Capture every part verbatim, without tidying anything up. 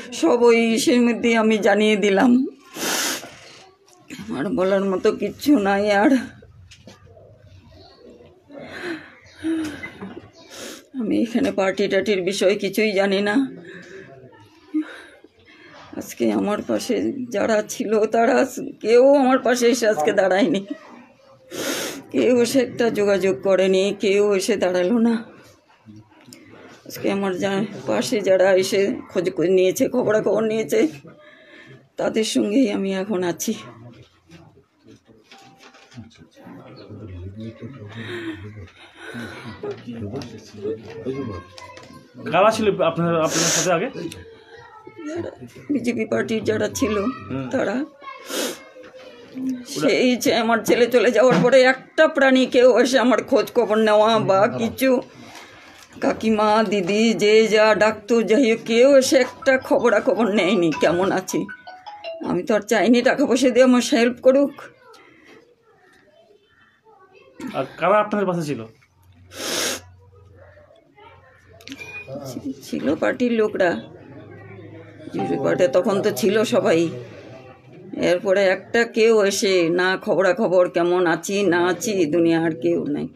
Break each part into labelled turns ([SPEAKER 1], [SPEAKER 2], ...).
[SPEAKER 1] সব ওই ইসের মধ্যেই আমি জানিয়ে দিলাম। আর বলার মতো কিচ্ছু নাই। আর আমি এখানে পার্টি টাটির বিষয়ে কিছুই জানি না। আজকে আমার পাশে যারা ছিল তারা কেউ আমার পাশে এসে আজকে দাঁড়ায়নি, কেউ এসে একটা যোগাযোগ করেনি, কেউ এসে দাঁড়ালো না। আজকে আমার যা পাশে যারা এসে খোঁজ নিয়েছে, খবরাখবর নিয়েছে, তাদের সঙ্গেই আমি এখন আছি।
[SPEAKER 2] কারা ছিল আপনার আপনার সাথে আগে?
[SPEAKER 1] বিজেপি পার্টির যারা ছিল তারা। সেই যে আমার ছেলে চলে যাওয়ার পরে একটা প্রাণী কেউ এসে আমার খোঁজ খবর নেওয়া বা কিছু, কাকিমা দিদি যে যা ডাক্তার যাই হোক, কেউ এসে একটা খবরাখবর নেয়নি কেমন আছি। আমি তো আর চাইনি টাকা পয়সা দিয়ে আমার হেল্প করুক।
[SPEAKER 2] আর কারা আপনার পাশে ছিল?
[SPEAKER 1] ছিল পার্টির লোকরা, পার্টি তখন তো ছিল সবাই। এরপরে একটা কেউ এসে না খবরাখবর কেমন আছি না আছি, দুনিয়ার কেউ নাই।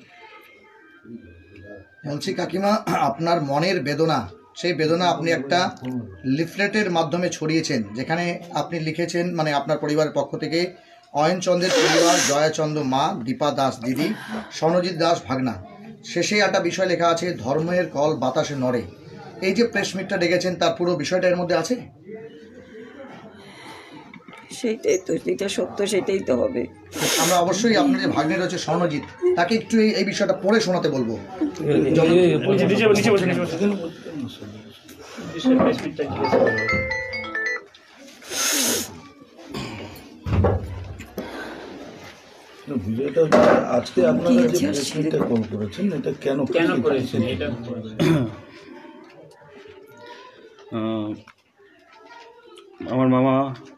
[SPEAKER 3] বলছি কাকিমা, আপনার মনের বেদনা, সেই বেদনা আপনি একটা লিফলেটের মাধ্যমে ছড়িয়েছেন, যেখানে আপনি লিখেছেন, মানে আপনার পরিবারের পক্ষ থেকে অয়নচন্দ্রের পরিবার, জয়াচন্দ্র মা, দীপা দাস দিদি, স্বর্ণজিৎ দাস ভাগনা। শেষে একটা বিষয় লেখা আছে, ধর্মের কল বাতাসে নড়ে। এই যে প্রেস মিটটা ডেকেছেন, তার পুরো বিষয়টা এর মধ্যে আছে?
[SPEAKER 1] সেইটাই তো, যেটা সত্য সেটাই তো হবে।
[SPEAKER 3] আমরা অবশ্যই আপনার যে ভাগ্নে রয়েছে স্বর্ণজিৎ, তাকে একটু এই বিষয়টা পড়ে শোনাতে বলবো।
[SPEAKER 4] বিষয়টা হচ্ছে আজকে আপনারা যে প্রেস মিটটা কল করেছেন, এটা কেন কেন করেছেন? এটা
[SPEAKER 2] আমার মামা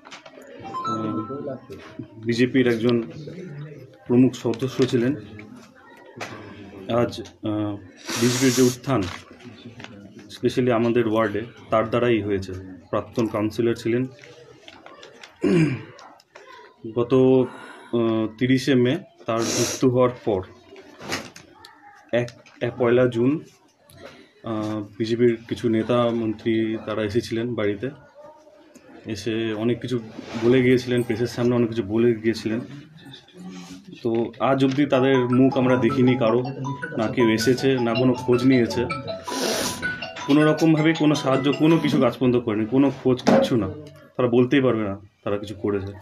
[SPEAKER 2] বিজেপির একজন প্রমুখ সদস্য ছিলেন। আজ বিজেপির যে উত্থান স্পেশালি আমাদের ওয়ার্ডে, তার দ্বারাই হয়েছে। প্রাক্তন কাউন্সিলর ছিলেন। গত তিরিশে মে তার মৃত্যু হওয়ার পর এক এক পয়লা জুন বিজেপির কিছু নেতা মন্ত্রী তারা এসেছিলেন বাড়িতে, এসে অনেক কিছু বলে গিয়েছিলেন, প্রেসের সামনে অনেক কিছু বলে গিয়েছিলেন। তো আজ অবধি তাদের মুখ আমরা দেখিনি কারো, না কেউ এসেছে, না কোনো খোঁজ নিয়েছে, কোনো রকমভাবে কোনো সাহায্য, কোনো কিছু কাজ পর্যন্ত করেনি, কোনো খোঁজ কিচ্ছু না। তারা বলতেই পারবে না তারা কিছু করেছে।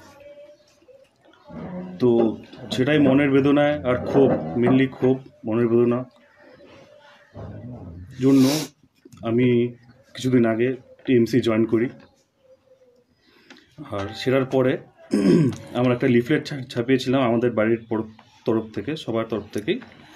[SPEAKER 2] তো সেটাই মনের বেদনায় আর ক্ষোভ, মেনলি ক্ষোভ, মনের বেদনা জন্য আমি কিছুদিন আগে টিএমসি জয়েন করি। আর সেটার পরে আমরা একটা লিফলেট ছাপিয়েছিলাম আমাদের বাড়ির তরফ থেকে, সবার তরফ থেকেই।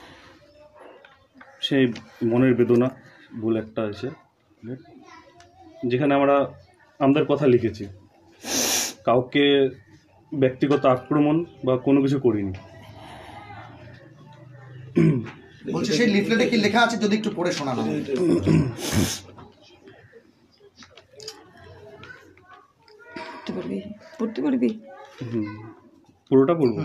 [SPEAKER 2] সেই মনের বেদনা বলে একটা আছে, যেখানে আমরা আমাদের কথা লিখেছি, কাউকে ব্যক্তিগত আক্রমণ বা কোনো কিছু করিনি।
[SPEAKER 3] বলছি সেই লিফলেটে কি লেখা আছে, যদি একটু পড়ে শোনানো।
[SPEAKER 1] পড়তে পারবি?
[SPEAKER 2] পুরোটা পড়ব।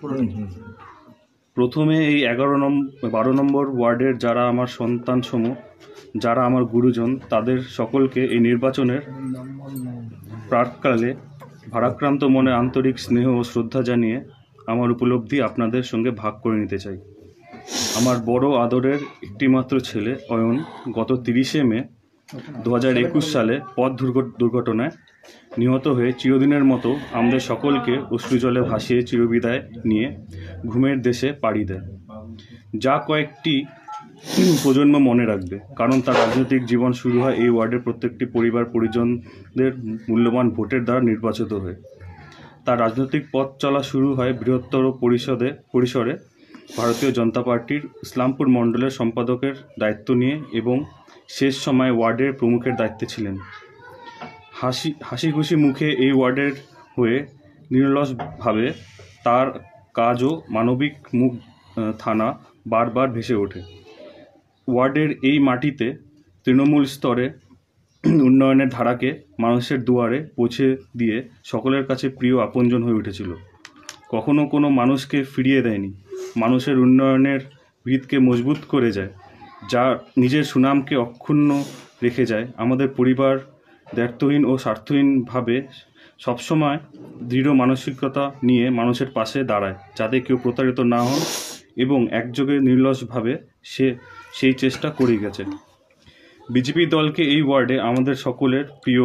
[SPEAKER 2] প্রথমে এই এগারো নম্বর বারো নম্বর ওয়ার্ডের যারা আমার সন্তান সমূহ, যারা আমার গুরুজন, তাদের সকলকে এই নির্বাচনের প্রাককালে ভারাক্রান্ত মনে আন্তরিক স্নেহ ও শ্রদ্ধা জানিয়ে আমার উপলব্ধি আপনাদের সঙ্গে ভাগ করে নিতে চাই। আমার বড় আদরের একটিমাত্র ছেলে অয়ন গত তিরিশে মে দু হাজার একুশ সালে পথ দুর্ঘটনায় নিহত হয়ে চিরদিনের মতো আমাদের সকলকে অশ্রুজলে ভাসিয়ে চিরবিদায় নিয়ে ঘুমের দেশে পাড়ি দেয়, যা কয়েকটি প্রজন্ম মনে রাখবে। কারণ তার রাজনৈতিক জীবন শুরু হয় এই ওয়ার্ডের প্রত্যেকটি পরিবার পরিজনদের মূল্যবান ভোটের দ্বারা নির্বাচিত হয়ে। তার রাজনৈতিক পথ চলা শুরু হয় বৃহত্তর পরিষদে পরিসরে ভারতীয় জনতা পার্টির ইসলামপুর মণ্ডলের সম্পাদকের দায়িত্ব নিয়ে, এবং শেষ সময় ওয়ার্ডের প্রমুখের দায়িত্বে ছিলেন। হাসি হাসি খুশি মুখে এই ওয়ার্ডের হয়ে নিরলসভাবে তার কাজ ও মানবিক মুখ থানা বারবার ভেসে ওঠে। ওয়ার্ডের এই মাটিতে তৃণমূল স্তরে উন্নয়নের ধারাকে মানুষের দুয়ারে পৌঁছে দিয়ে সকলের কাছে প্রিয় আপনজন হয়ে উঠেছিল। কখনো কোনো মানুষকে ফিরিয়ে দেয়নি, মানুষের উন্নয়নের ভিতকে মজবুত করে যায়, যা নিজের সুনামকে অক্ষুণ্ণ রেখে যায়। আমাদের পরিবার দ্ব্যর্থহীন ও স্বার্থহীনভাবে সবসময় দৃঢ় মানসিকতা নিয়ে মানুষের পাশে দাঁড়ায়, যাতে কেউ প্রতারিত না হন, এবং একযোগে নির্লসভাবে সে সেই চেষ্টা করে গেছে। বিজেপি দলকে এই ওয়ার্ডে আমাদের সকলের প্রিয়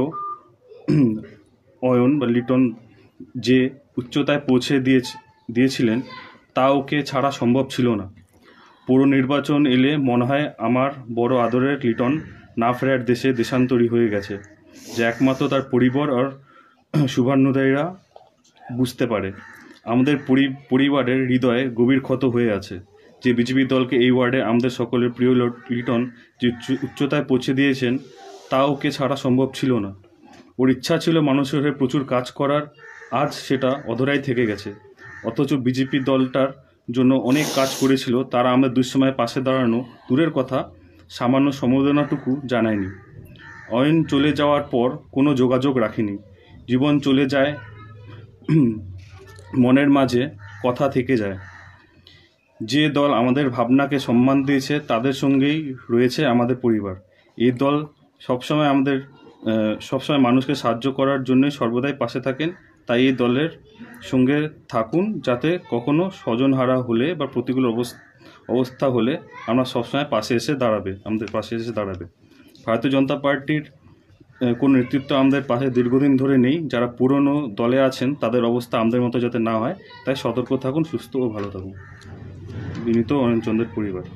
[SPEAKER 2] অয়ন বা লিটন যে উচ্চতায় পৌঁছে দিয়েছে দিয়েছিলেন তা ওকে ছাড়া সম্ভব ছিল না। পৌর নির্বাচন এলে মনে হয় আমার বড় আদরের লিটন না ফেরার দেশে দেশান্তরী হয়ে গেছে, যে একমাত্র তার পরিবার আর শুভান্নুদায়ীরা বুঝতে পারে। আমাদের পরিবারের হৃদয়ে গভীর ক্ষত হয়ে আছে যে বিজেপি দলকে এই ওয়ার্ডে আমাদের সকলের প্রিয় লিটন যে উচ্চতায় পৌঁছে দিয়েছেন তা ওকে ছাড়া সম্ভব ছিল না। ওর ইচ্ছা ছিল মানুষের হয়ে প্রচুর কাজ করার, আজ সেটা অধরাই থেকে গেছে। অথচ বিজেপি দলটার জন্য অনেক কাজ করেছিল, তারা আমাদের দুঃসময়ে পাশে দাঁড়ানো দূরের কথা, সামান্য সমবেদনাটুকু জানায়নি। অয়ন চলে যাওয়ার পর কোনো যোগাযোগ রাখিনি। জীবন চলে যায়, মনের মাঝে কথা থেকে যায়। যে দল আমাদের ভাবনাকে সম্মান দিয়েছে তাদের সঙ্গেই রয়েছে আমাদের পরিবার। এই দল সবসময় আমাদের সবসময় মানুষকে সাহায্য করার জন্য সর্বদাই পাশে থাকেন, তাই এই দলের সঙ্গে থাকুন, যাতে কখনো স্বজনহারা হলে বা প্রতিকূল অবস্থা হলে আমরা সবসময় পাশে এসে দাঁড়াবে আমাদের পাশে এসে দাঁড়াবে। ভারতীয় জনতা পার্টির কোন নেতৃত্ব আমাদের পাশে দীর্ঘদিন ধরে নেই। যারা পুরনো দলে আছেন তাদের অবস্থা আমাদের মতো যাতে না হয়, তাই সতর্ক থাকুন, সুস্থ ও ভালো থাকুন। বিনীত অয়নচন্দ্রের পরিবার।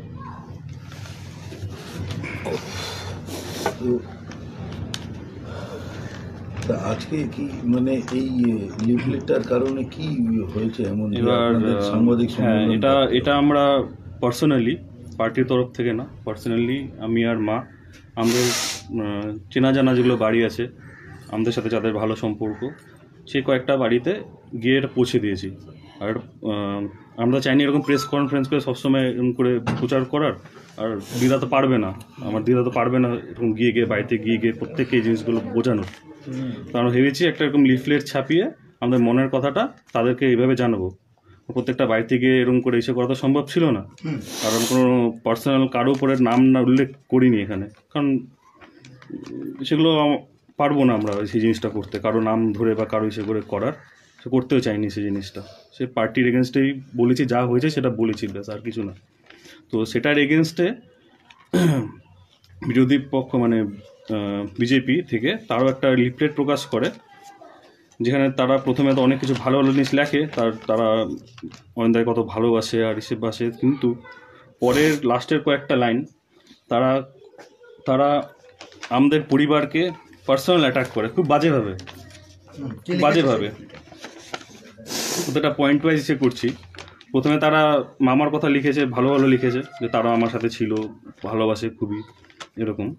[SPEAKER 4] আজকে কি মানে এই লিফলেটটার কারণে কি হয়েছে এমন?
[SPEAKER 2] এবার
[SPEAKER 4] সাংবাদিক
[SPEAKER 2] হ্যাঁ, এটা এটা আমরা পার্সোনালি, পার্টির তরফ থেকে না, পার্সোনালি আমি আর মা আমাদের চেনা জানা যেগুলো বাড়ি আছে আমাদের সাথে, যাদের ভালো সম্পর্ক, সেই কয়েকটা বাড়িতে গিয়ে এটা পৌঁছে দিয়েছি। আর আমরা চাইনি এরকম প্রেস কনফারেন্স করে সবসময় এরকম করে প্রচার করার, আর দিদা তো পারবে না, আমার দিদা তো পারবে না এরকম গিয়ে গিয়ে বাড়িতে গিয়ে গিয়ে প্রত্যেককে এই জিনিসগুলো বোঝানো। তো আমরা ভেবেছি একটা এরকম লিফলেট ছাপিয়ে আমাদের মনের কথাটা তাদেরকে এইভাবে জানাবো। প্রত্যেকটা বাড়িতে গিয়ে এরকম করে এসে করা তো সম্ভব ছিল না, কারণ কোনো পার্সোনাল কারো উপরে নাম না উল্লেখ করিনি এখানে, কারণ সেগুলো পারবো না আমরা সেই জিনিসটা করতে, কারো নাম ধরে বা কারো ইসে করে করার, সে করতেও চাইনি সেই জিনিসটা। সে পার্টির এগেনস্টেই বলেছি, যা হয়েছে সেটা বলেছি, ব্যাস, আর কিছু না। তো সেটার এগেনস্টে বিরোধী পক্ষ মানে বিজেপি থেকে তারও একটা লিফলেট প্রকাশ করে, যেখানে তারা প্রথমে তো অনেক কিছু ভালো ভালো জিনিস লেখে, তার তারা অয়নদায় কত ভালোবাসে আর হিসেব বাসে, কিন্তু পরের লাস্টের কয়েকটা লাইন তারা তারা আমাদের পরিবারকে পার্সোনাল অ্যাটাক করে, খুব বাজেভাবে বাজেভাবে প্রত্যেকটা পয়েন্ট ওয়াইজ সে করছি। প্রথমে তারা মামার কথা লিখেছে, ভালো ভালো লিখেছে, যে তারা আমার সাথে ছিল, ভালোবাসে খুবই, এরকম।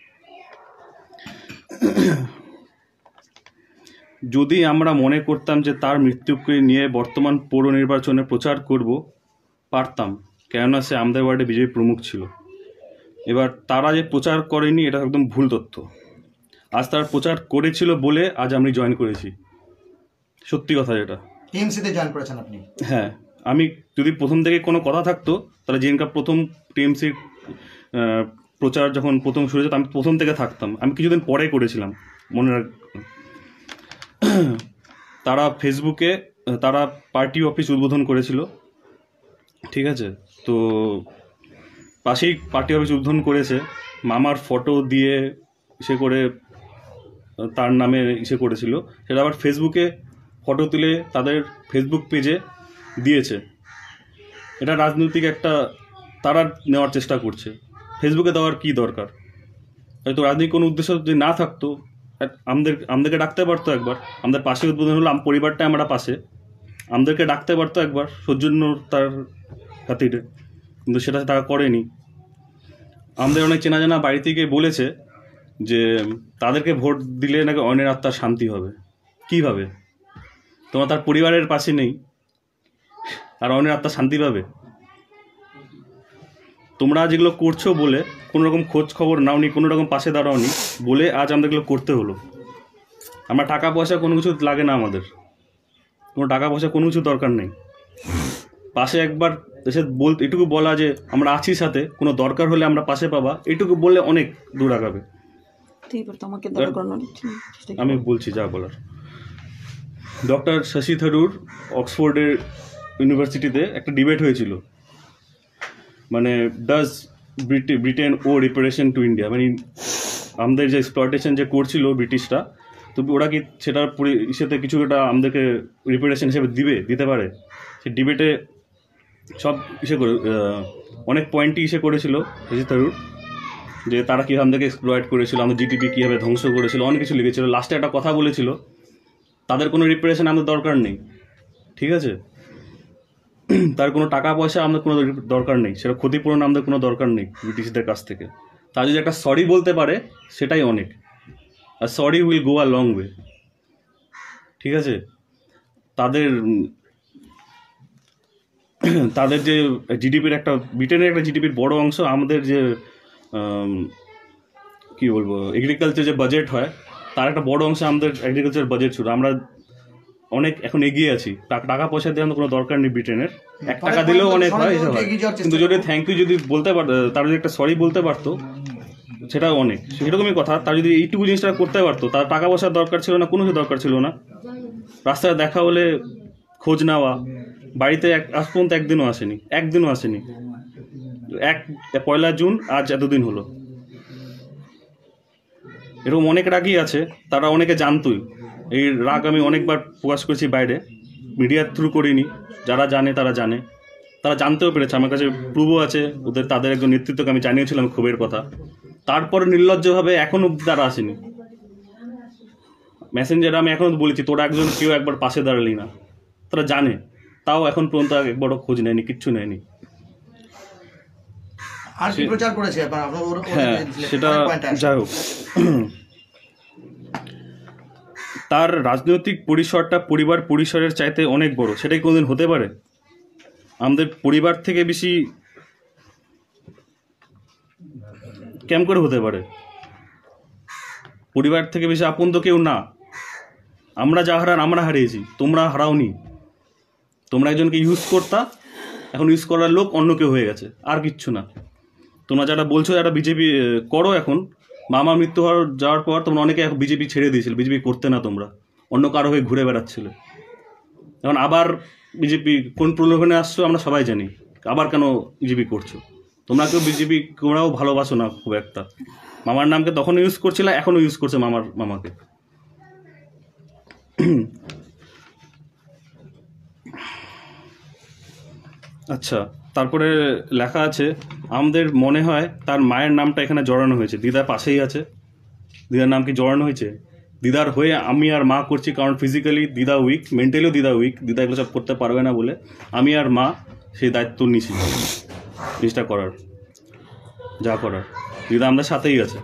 [SPEAKER 2] যদি আমরা মনে করতাম যে তার মৃত্যুকে নিয়ে বর্তমান পৌর নির্বাচনে প্রচার করব, পারতাম, কেননা সে আমাদের ওয়ার্ডে বিজেপি প্রমুখ ছিল। এবার তারা যে প্রচার করেনি এটা একদম ভুল তথ্য। আজ তারা প্রচার করেছিল বলে আজ আমি জয়েন করেছি, সত্যি কথা যেটা।
[SPEAKER 3] টিএমসিতে জয়েন করেছেন আপনি?
[SPEAKER 2] হ্যাঁ, আমি যদি প্রথম থেকে কোনো কথা থাকতো তাহলে জিএনকা প্রথম টিএমসির প্রচার যখন প্রথম শুরু হয়েছে আমি প্রথম থেকে থাকতাম, আমি কিছুদিন পরে করেছিলাম, মনে রাখ। তারা ফেসবুকে তারা পার্টি অফিস উদ্বোধন করেছিল, ঠিক আছে, তো পাশেই পার্টি অফিস উদ্বোধন করেছে, মামার ফটো দিয়ে ইসে করে তার নামে ইসে করেছিল, সেটা আবার ফেসবুকে ফটো তুলে তাদের ফেসবুক পেজে দিয়েছে। এটা রাজনৈতিক একটা তারা নেওয়ার চেষ্টা করছে, ফেসবুকে দেওয়ার কী দরকার? হয়তো রাজনৈতিক কোনো উদ্দেশ্য যদি না থাকতো আমাদের আমাদেরকে ডাকতে পারতো একবার, আমাদের পাশে উদ্বোধন হলো, পরিবারটা আমরা পাশে, আমাদেরকে ডাকতে পারতো একবার সৌজন্য তার খাতিরে, কিন্তু সেটা তারা করেনি। আমাদের অনেক চেনা জানা বাড়ি থেকে বলেছে যে তাদেরকে ভোট দিলে নাকি অয়নের আত্মার শান্তি হবে। কীভাবে? তোমরা তার পরিবারের পাশে নেই আর অয়নের আত্মা শান্তি পাবে? তোমরা যেগুলো করছো বলে কোনো রকম খোঁজ খবর নাওনি, কোনো রকম পাশে দাঁড়াওনি বলে আজ আমাদেরগুলো করতে হলো। আমরা টাকা পয়সা কোনো কিছু লাগে না, আমাদের কোনো টাকা পয়সা কোনো কিছু দরকার নেই। পাশে একবার এসে বল, এটুকু বলা যে আমরা আছি সাথে, কোনো দরকার হলে আমরা পাশে পাবা, এইটুকু বললে অনেক দূর আগাবে। আমি বলছি যা বলার। ডক্টর শশী থারুর অক্সফোর্ডের ইউনিভার্সিটিতে একটা ডিবেট হয়েছিল, মানে does Britain owe reparation to India, মানে আমাদের যে এক্সপ্লয়টেশন যে করছিল ব্রিটিশরা, তো ওরা কি সেটার ইসেতে কিছু একটা আমাদেরকে রিপারেশন হিসেবে দিবে, দিতে পারে? সে ডিবেটে সব ইসে করে অনেক পয়েন্টই ইসে করেছিল শশী থারুর, যে তারা কীভাবে আমাদেরকে এক্সপ্লয়েট করেছিল, আমাদের জিডিপি কীভাবে ধ্বংস করেছিল, অনেক কিছু লিখেছিল। লাস্টে একটা কথা বলেছিল, তাদের কোনো রিপারেশন আমাদের দরকার নেই, ঠিক আছে? তার কোনো টাকা পয়সা আমাদের কোনো দরকার নেই, সেটা ক্ষতিপূরণ আমাদের কোনো দরকার নেই ব্রিটিশদের কাছ থেকে। তার যদি একটা সরি বলতে পারে সেটাই অনেক, আর sorry will go a long way, ঠিক আছে? তাদের তাদের যে জিডিপির একটা, ব্রিটেনের একটা জিডিপির বড় অংশ, আমাদের যে কী বলবো এগ্রিকালচার যে বাজেট হয় তার একটা বড় অংশ আমাদের এগ্রিকালচার বাজেট ছিল। আমরা অনেক এখন এগিয়ে আছি, টাকা পয়সা দেওয়ার কোনো দরকার নেই ব্রিটেনের, এক টাকা দিলেও অনেক হয়, কিন্তু যদি থ্যাংক ইউ যদি বলতে পারত, তার যদি একটা সরি বলতে পারতো সেটাও অনেক। সেরকমই কথা, তার যদি এইটুকু জিনিসটা করতে পারতো, তার টাকা পয়সার দরকার ছিল না, কোনো কিছু দরকার ছিল না। রাস্তায় দেখা হলে খোঁজ নেওয়া, বাড়িতে এক আজ পর্যন্ত একদিনও আসেনি, একদিনও আসেনি। এক পয়লা জুন আজ এতদিন হলো। এরকম অনেক রাগই আছে, তারা অনেকে জানতোই। এই রাগ আমি অনেকবার প্রকাশ করেছি বাইরে, মিডিয়ার থ্রু করিনি, যারা জানে তারা জানে, তারা জানতেও পেরেছে। আমার কাছে প্রুভও আছে, ওদের তাদের একজন নেতৃত্বকে আমি জানিয়েছিলাম ক্ষোভের কথা, তারপরে নির্লজ্জভাবে এখনও তারা আসেনি। মেসেঞ্জারে আমি এখনও বলেছি, তোরা একজন কেউ একবার পাশে দাঁড়ালি না, তারা জানে, তাও এখন পর্যন্ত একবারও খোঁজ নেয়নি, কিচ্ছু নেয়নি। হ্যাঁ, সেটা যাই হোক, তার রাজনৈতিক পরিসরটা পরিবার পরিসরের চাইতে অনেক বড়, সেটাই কোনোদিন হতে পারে? আমাদের পরিবার থেকে বেশি কেমন করে হতে পারে? পরিবার থেকে বেশি আপন তো কেউ না। আমরা যা হারান আমরা হারিয়েছি, তোমরা হারাওনি। তোমরা একজনকে ইউজ করতা, এখন ইউজ করার লোক অন্য কেউ হয়ে গেছে, আর কিচ্ছু না। তোমরা যারা বলছো যারা বিজেপি করো, এখন মামা মৃত্যু হওয়ার যাওয়ার পর তোমরা অনেকে এখন বিজেপি ছেড়ে দিয়েছিল, বিজেপি করতে না, তোমরা অন্য কারো হয়ে ঘুরে বেড়াচ্ছিলে। এখন আবার বিজেপি কোন প্রলোভনে আসছো আমরা সবাই জানি, আবার কেন বিজেপি করছো? তোমরা কেউ বিজেপি তোমরাও ভালোবাসো না খুব একটা। মামার নামকে তখন ইউজ করছিল, এখনও ইউজ করছে মামার মামাকে। আচ্ছা, তারপরে লেখা আছে, আমাদের মনে হয় তার মায়ের নামটা এখানে জড়ানো হয়েছে। দিদা পাশেই আছে, দিদার নাম কি জড়ানো হয়েছে? দিদার হয়ে আমি আর মা করছি, কারণ ফিজিক্যালি দিদা উইক, মেন্টালিও দিদা উইক, দিদা এগুলো সব করতে পারবে না বলে আমি আর মা সেই দায়িত্ব নিয়েছি জিনিসটা করার, যা করার। দিদা আমাদের সাথেই আছে।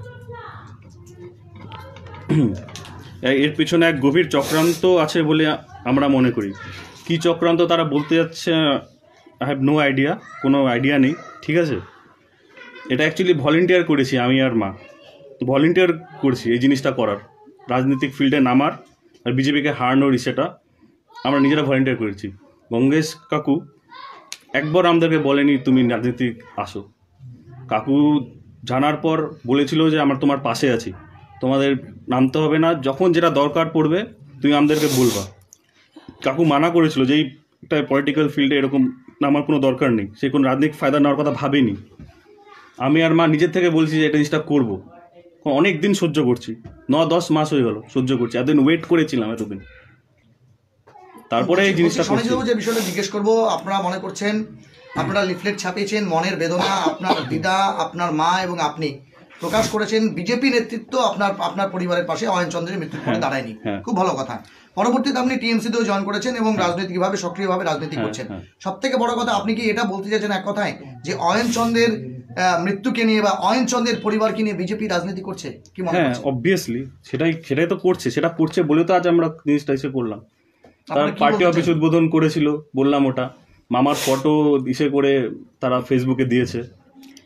[SPEAKER 2] এর পিছনে এক গভীর চক্রান্ত আছে বলে আমরা মনে করি। কি চক্রান্ত তারা বলতে যাচ্ছে আই হ্যাভ নো আইডিয়া, কোনো আইডিয়া নেই, ঠিক আছে? এটা অ্যাকচুয়ালি ভলেন্টিয়ার করেছি আমি আর মা, ভলেন্টিয়ার করছি এই জিনিসটা করার, রাজনৈতিক ফিল্ডে নামার আর বিজেপিকে হারানোর সেটা আমরা নিজেরা ভলেন্টিয়ার করেছি। গঙ্গেশ কাকু একবার আমাদেরকে বলেনি তুমি রাজনীতিক আসো। কাকু জানার পর বলেছিল যে আমরা তোমার পাশে আছি, তোমাদের নামতে হবে না, যখন যেটা দরকার পড়বে তুমি আমাদেরকে বলবা। কাকু মানা করেছিল যে একটা পলিটিক্যাল ফিল্ডে এরকম নামার কোনো দরকার নেই, সে কোনো রাজনৈতিক ফায়দা নেওয়ার কথা ভাবেনি। আমি আর মা নিজের থেকে বলছি যে এটা জিনিসটা করবো, অনেক দিন সহ্য করছি, ন দশ মাস হয়ে গেল সহ্য করছি, এতদিন ওয়েট করেছিলাম এতদিন, তারপরে এই জিনিসটা
[SPEAKER 3] যে বিষয়টা জিজ্ঞেস করবো, আপনারা মনে করছেন আপনারা লিফলেট ছাপিয়েছেন, মনের বেদনা আপনার দিদা, আপনার মা এবং আপনি প্রকাশ করেছেন, বিজেপি নেতৃত্ব আপনার আপনার পরিবারের পাশে অয়ন চন্দ্রের মৃত্যুর পরে দাঁড়ায়নি, খুব ভালো কথা। পরবর্তীতে আপনি টিএমসিতেও জয়েন করেছেন এবং রাজনৈতিকভাবে সক্রিয়ভাবে রাজনীতি করছেন। সব থেকে বড় কথা, আপনি কি এটা বলতে চাইছেন এক কথায় যে অয়ন চন্দ্রের মৃত্যুকে নিয়ে বা অয়ন চন্দ্রের পরিবারকে নিয়ে বিজেপি রাজনীতি করছে? কি মনে
[SPEAKER 2] হ্যাঁ, অবভিয়াসলি সেটাই সেটাই তো করছে, সেটা করছে বলে তো আজ আমরা জিনিসটা এসে করলাম। তার পার্টি অফিস উদ্বোধন করেছিল, বললাম ওটা, মামার ফটো ইসে করে তারা ফেসবুকে দিয়েছে,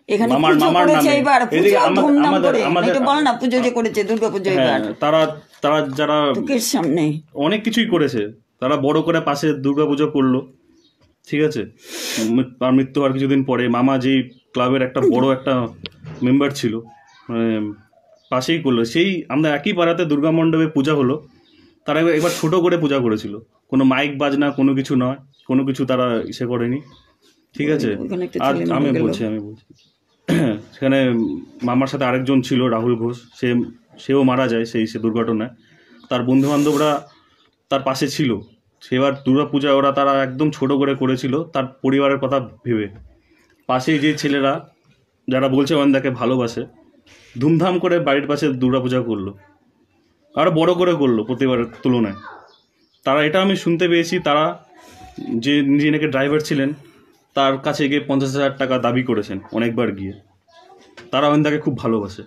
[SPEAKER 1] এখানে
[SPEAKER 2] মামার
[SPEAKER 1] পুজো
[SPEAKER 2] মামার
[SPEAKER 1] করেছে
[SPEAKER 2] নামে
[SPEAKER 1] এবার
[SPEAKER 2] এদিকে
[SPEAKER 1] পুজো
[SPEAKER 2] আমাদের
[SPEAKER 1] ধুমধাম
[SPEAKER 2] আমাদের
[SPEAKER 1] করে
[SPEAKER 2] আমাদের
[SPEAKER 1] একটু বল না পুজো যে করেছে দুর্গা পুজো
[SPEAKER 2] হ্যাঁ,
[SPEAKER 1] এবার
[SPEAKER 2] তারা তারা যারা
[SPEAKER 1] তোকের সামনে
[SPEAKER 2] অনেক কিছুই করেছে, তারা বড় করে পাশে দুর্গাপুজো করলো, ঠিক আছে। মৃ- তার মৃত্যু হওয়ার কিছুদিন পরে মামা যেই ক্লাবের একটা বড় একটা মেম্বার ছিল, মানে পাশেই করলো, সেই আমরা একই পাড়াতে দুর্গা মণ্ডপে পূজা হলো, তারা এবার এবার ছোট করে পূজা করেছিল, কোনো মাইক বাজনা কোনো কিছু নয়, কোনো কিছু তারা ইসে করেনি, ঠিক আছে।
[SPEAKER 1] ওখানে একটা
[SPEAKER 2] আর
[SPEAKER 1] ছেলে মারা
[SPEAKER 2] আমি
[SPEAKER 1] গেল।
[SPEAKER 2] বলছি আমি বলছি সেখানে মামার সাথে আরেকজন ছিল রাহুল ঘোষ, সে সেও মারা যায় সেই সে দুর্ঘটনায়। তার বন্ধু বান্ধবরা তার পাশে ছিল, সেবার দুর্গা পূজা ওরা তারা একদম ছোট করে করেছিল তার পরিবারের কথা ভেবে। পাশেই যে ছেলেরা যারা বলছে অয়নদাকে ভালোবাসে, ধুমধাম করে বাড়ির পাশে দুর্গা পূজা করলো, আরও বড় করে করলো প্রতিবারের তুলনায়। তারা এটা আমি শুনতে পেয়েছি, তারা যে নিজে নাকি ড্রাইভার ছিলেন তার কাছে গিয়ে পঞ্চাশ হাজার টাকা দাবি করেছেন অনেকবার গিয়ে। তারা অয়নদাকে খুব ভালোবাসে।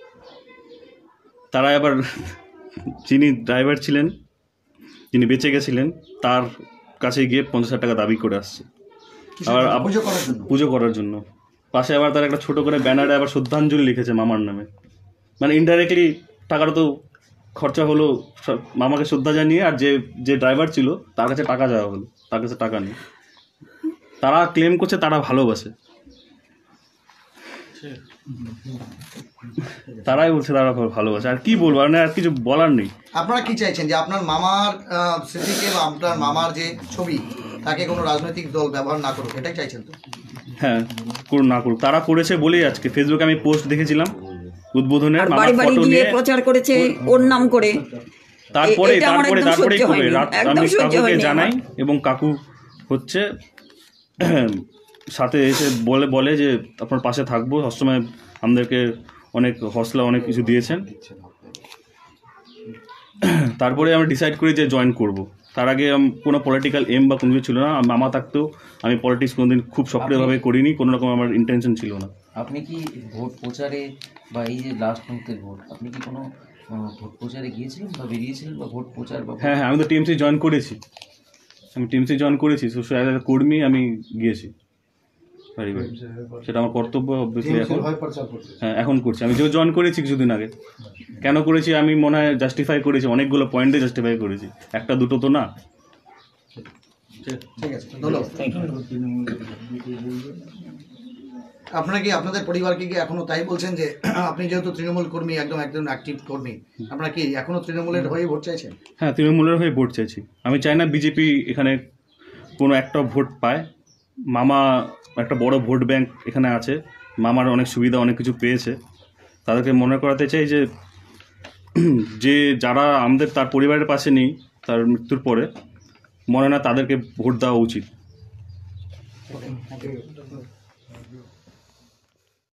[SPEAKER 2] তারা এবার যিনি ড্রাইভার ছিলেন, যিনি বেঁচে গেছিলেন, তার কাছে গিয়ে পঞ্চাশ হাজার টাকা দাবি করে আসছে আবার আব-
[SPEAKER 3] পুজো করার জন্য।
[SPEAKER 2] পুজো করার জন্য। পাশে আবার তার একটা ছোট করে ব্যানারে আবার শ্রদ্ধাঞ্জলি লিখেছে মামার নামে, মানে ইনডাইরেক্টলি টাকাটা তো খরচা হলো সব মামাকে শ্রদ্ধা জানিয়ে, আর যে যে ড্রাইভার ছিল তার কাছে টাকা যাওয়া হলো, তার কাছে টাকা নেই। তারা ক্লেম করছে তারা ভালোবাসে, তারাই বলছে তারা ভালোবাসে। আর কি বলবো, মানে আর কিছু বলার নেই।
[SPEAKER 3] আপনারা কি চাইছেন যে আপনার মামার আহ, স্মৃতিকে বা আপনার মামার যে ছবি তাকে কোনো রাজনৈতিক দল ব্যবহার না করুক, এটাই চাইছেন তো?
[SPEAKER 2] হ্যাঁ, করুন না করুক, তারা করেছে বলেই আজকে ফেসবুকে আমি পোস্ট দেখেছিলাম উদ্বোধনের,
[SPEAKER 1] আর
[SPEAKER 2] মামার
[SPEAKER 1] বাড়ি বাড়ি
[SPEAKER 2] ফটো
[SPEAKER 1] গিয়ে
[SPEAKER 2] নিয়ে।
[SPEAKER 1] প্রচার করেছে ওর নাম করে।
[SPEAKER 2] তারপরে
[SPEAKER 1] এটা আমার
[SPEAKER 2] তারপরে
[SPEAKER 1] একদম
[SPEAKER 2] তারপরেই
[SPEAKER 1] সহ্য
[SPEAKER 2] করবে
[SPEAKER 1] হয়নি,
[SPEAKER 2] রাত,
[SPEAKER 1] একদম
[SPEAKER 2] আমি
[SPEAKER 1] সহ্য
[SPEAKER 2] কাকুকে
[SPEAKER 1] হয়নি
[SPEAKER 2] জানাই
[SPEAKER 1] আমার।
[SPEAKER 2] এবং কাকু হচ্ছে সাথে এসে বলে বলে যে আপনার পাশে থাকবো সবসময়, আমাদেরকে অনেক হসলা অনেক কিছু দিয়েছেন। তারপরে আমরা ডিসাইড করি যে জয়েন করব। তার আগে আম- কোনো পলিটিক্যাল এম বা কোনো কিছু ছিল না। আম- মামা থাকতেও আমি পলিটিক্স কোনোদিন খুব সক্রিয়ভাবে করিনি, কোনো রকম আমার ইন্টেনশন ছিল না।
[SPEAKER 5] আপনি কি ভোট প্রচারে বা এই যে লাস্ট মুহূর্তের ভোট, আপনি কি কোনো আহ, ভোট প্রচারে গিয়েছিলেন বা বেরিয়েছিলেন বা ভোট প্রচার বা
[SPEAKER 2] হ্যাঁ হ্যাঁ, আমি তো টিএমসি জয়েন করেছি, আমি টিএমসি জয়েন করেছি, সো অ্যাজ এ কর্মী আমি গিয়েছি বাড়ি বাড়ি, সেটা আমার কর্তব্য অবভিয়াসলি এখন। হ্যাঁ, এখন করছি। আমি যে জয়েন করেছি কিছুদিন আগে, কেন করেছি আমি মনে হয় জাস্টিফাই করেছি, অনেকগুলো পয়েন্টে জাস্টিফাই করেছি, একটা দুটো তো না।
[SPEAKER 3] ঠিক আছে, ধন্যবাদ। আপনারা কি আপনাদের পরিবারকে কি এখনো তাই বলছেন যে আপনি যেহেতু তৃণমূল কর্মী, একদম একদম অ্যাক্টিভ কর্মী, আপনারা কি এখনো তৃণমূলের হয়ে ভোট চাইছেন?
[SPEAKER 2] হ্যাঁ, তৃণমূলের হয়ে ভোট চাইছি। আমি চাই না বিজেপি এখানে কোনো একটা ভোট পায়। মামা একটা বড় ভোট ব্যাংক এখানে আছে, মামার অনেক সুবিধা অনেক কিছু পেয়েছে, তাদেরকে মনে করাতে চাই যে যে যারা আমাদের তার পরিবারের পাশে নেই তার মৃত্যুর পরে, মনে না তাদেরকে ভোট দেওয়া উচিত।